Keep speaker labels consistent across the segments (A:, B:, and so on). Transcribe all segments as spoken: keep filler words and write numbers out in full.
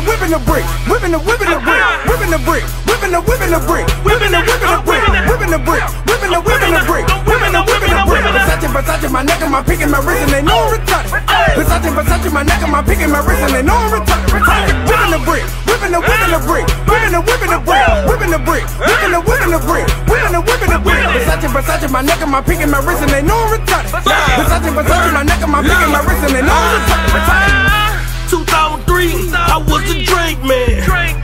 A: the whipping the brick, whipping the whipping the brick, whipping the brick, whipping the whipping the brick, whipping the whipping the brick, whipping the brick, whipping the whipping the brick, whipping the whipping the brick. Versace, Versace, my neck and my pick and my wrist and they know I'm retarded. Versace, Versace, my neck and my pick and my wrist and they know I'm retarded. Whipping the brick, whipping the whipping the brick, whipping the whipping the brick, whipping the brick, whipping the whipping the brick, whipping the whipping the brick. Versace, Versace, my neck and my pick and my wrist and they know I'm retarded. Versace, Versace, my neck and my pick and my wrist and they know I'm retarded.
B: two thousand three, I was a drink man,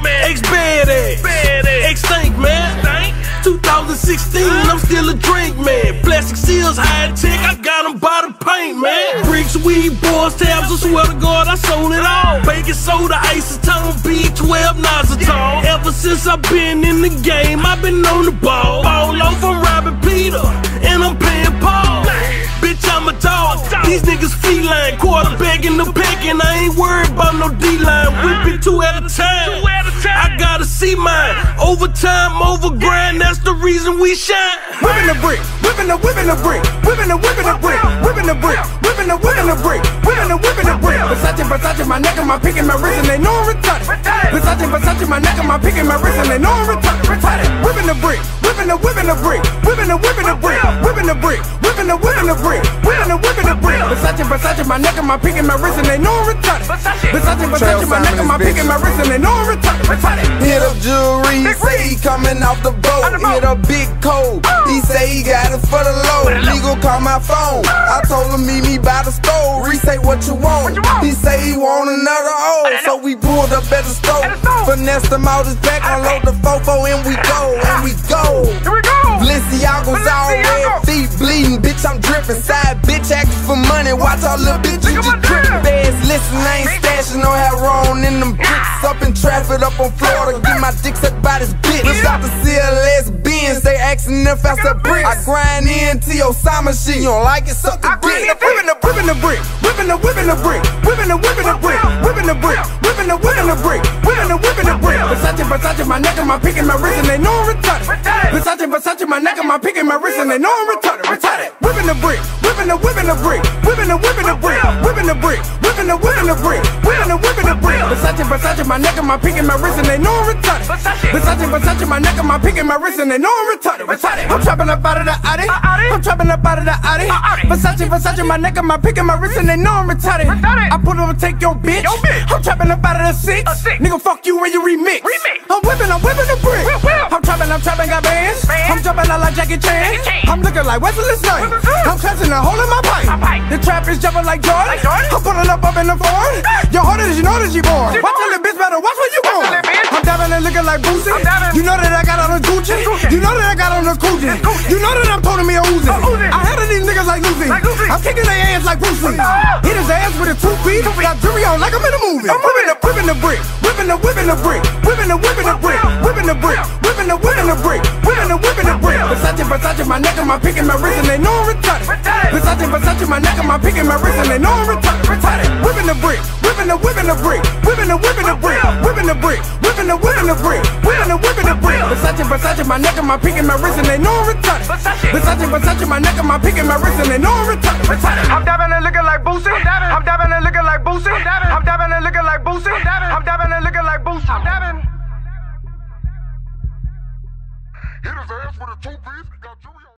B: ex-badass, ex-stank man. two thousand sixteen, I'm still a drink man. Plastic seals, high tech, I got them by the paint, man. Bricks, weed, boys, tabs, I swear to God, I sold it all. Baking soda, acetone, B twelve, Nazatone. Ever since I've been in the game, I've been on the ball. Ball off, I'm robbing Peter, and I'm paying Paul. Bitch, I'm a dog, these niggas feline. Quarterback in the pack, and I ain't worried about no D-line. Whip it two at a time, I gotta see mine. Overtime, over grind, that's the reason we shine.
A: Whipping the brick, whipping the whipping the brick, whipping the whipping the brick, whipping the brick, whipping the whipping the brick, whipping the whipping the brick. Versace, Versace, my neck and my pick and my wrist and they know I'm retarded. Versace, Versace, my neck and my pick and my wrist and they know I'm retarded. Whipping the brick, whipping the whipping the brick, whipping the whipping the brick, whipping the brick, whipping the whipping the brick, whipping the whipping the brick. Versace, Versace, my neck and my pick and my wrist and they know I'm retarded. Versace, Versace, my neck and my pick and my wrist and they know I'm retarded.
C: Hit up jewelry, say he coming off the boat. Hit up big cold, he say he got it for the low. Legal call my phone, I told him meet me by the stove. Re say what you want, he say he want another O. So we pulled up at the stove, finessed him out his back, unload the fofo and we go, and we go. Balenciaga's all red, feet bleeding, bitch I'm dripping. Side bitch acting for money, watch all little bitches just dripping. Fast listen, I ain't stashing no hair on in them bricks. Up in traffic, up on Florida, get my dick sucked by this bitch. Whip out the C L S Benz, they asking if I said bricks. I grind in to Osama shit, you don't like it, suck the dick.
A: Whipping the whipping the brick, whipping the whipping the brick, whipping the whipping the brick, whipping the brick, whipping the whipping the brick, whipping the whipping the brick. Versace, Versace, my neck and my pick and my wrist and they know I'm retarded. Versace, Versace, my neck and my pick and my wrist and they know I'm retarded. Retarded. Whipping the brick, whipping the whipping the brick, whipping the whipping the brick, whipping the brick, whipping the whipping the brick, whipping the whipping the brick. Versace, Versace, my neck and my pick and my wrist and they know I'm retarded. Versace, Versace, my neck and my pick and my wrist and they know I'm retarded. Retarded. I'm trapping up out of the Audi, I'm trapping up out of the Audi. Versace, Versace, my neck and my pick and my wrist and they know I'm retarded. I put on take your bitch, I'm trapping up out of the six. Nigga, fuck you when you remix. I'm whipping, I'm whipping the brick. I'm trapping, I'm trapping, got bands. I'm jumping out like Jackie Chan. I'm looking like Wesley Snipes. I'm clutching a hole in my pipe. The trap is jumping like Jordan. I'm pulling up up in the Ford. Your harder you know that you born. Watch all the bitch better, watch where you going. I'm dabbing and looking like Boosie. You know that I got on the Gucci. You know that I got on the Gucci. You know that I'm toting me a Uzi. I handle these niggas like Lucy. I'm kicking their ass like Bruce Lee. Hit his ass with a two feet. Got jury on like I'm in a movie. I'm whipping the whipping the brick, whipping the whipping the brick, whipping the whipping the brick, whipping the brick, whipping the whipping the brick, whipping the whipping the brick. Versace, Versace, my neck and my pick and my wrist and they know I'm retarded. Versace, Versace, my neck and my pick and my wrist and they know I'm retarded. Retarded. Whipping the brick, whipping the whipping the brick, whipping the whipping the brick, whipping the brick, whipping the whipping the brick, whipping the whipping the brick. Versace, Versace, my neck and my pick and my wrist and they know I'm retarded. Versace, Versace, my neck and my pick and my wrist and they know I'm retarded.